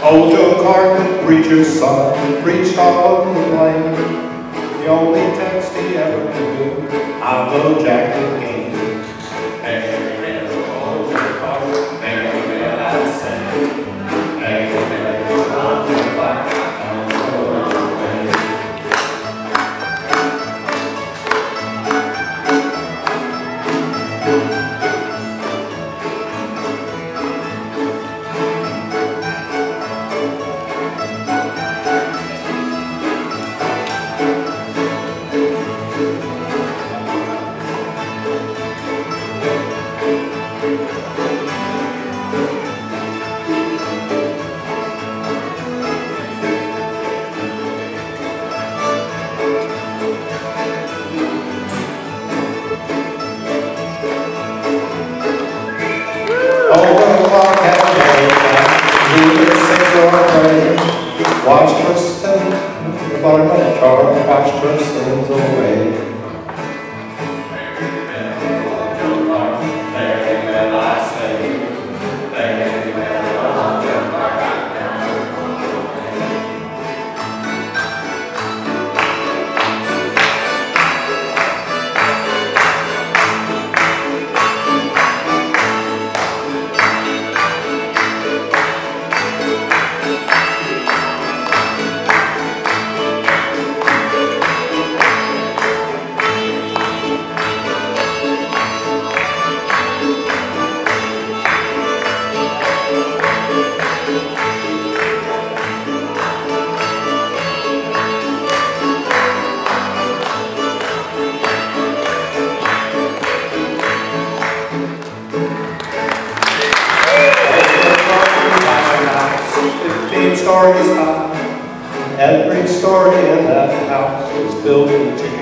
Old Joe Clark, the preacher's son, preached off of the plain. The only text he ever knew, I know Jack the King. Amen, old Joe Clark, amen, I say. Amen, old Joe Clark, watch Tristan, the bottom of the car, watch Tristan's away. Amen, I say. Amen, stories high. Every story in that house was built into